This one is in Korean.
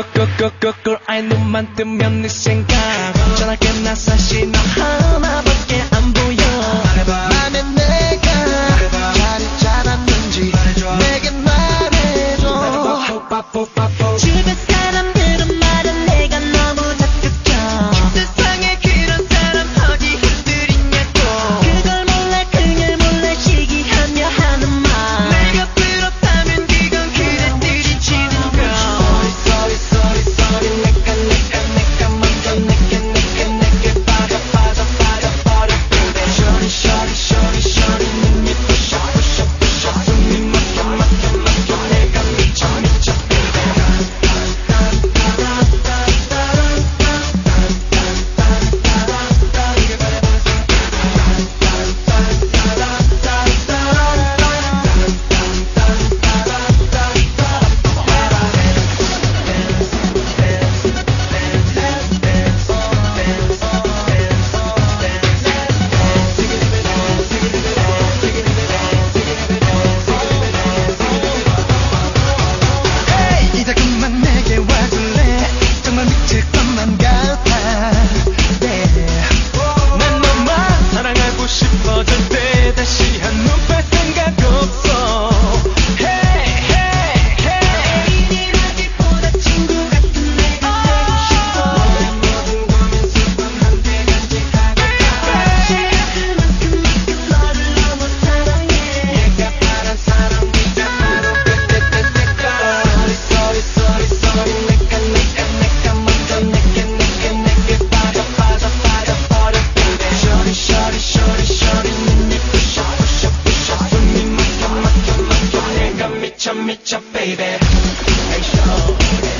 꿀꿀꿀꿀꿀꿀꿀 아이 눈만 뜨면 네 생각 전화기 나 사실 너 하나밖에 안 보여 맘에 내가 자리 잡았는지 내게 말해줘 주변 사람들은 말은 내가 너무 적극적 세상에 그런 사람 어디 흔들리냐고 그걸 몰라 시기하며 하는 말 내가 부럽다면 그건 그대들이 치는 거 Sorry 내가 먼저 내게 빠져버려 Shorty 눈이 부셔 숨이 막혀 내가 미쳐 이제 그만 내게 와줄래 정말 미칠 것만 같아 난 너만 사랑하고 싶어질 때 다시 한눈 팔 생각 없어 애인이라기보다 친구 같은 내가 되고 싶어 모든 고민 슬픔한테 간직하고 그만큼 너를 너무 사랑해 내가 바란 사람 이제 바로 그때 Sorry 내가 먼저 내게 빠져버려 Shorty 눈이 부셔 숨이 막혀 내가 미쳐 baby Hey show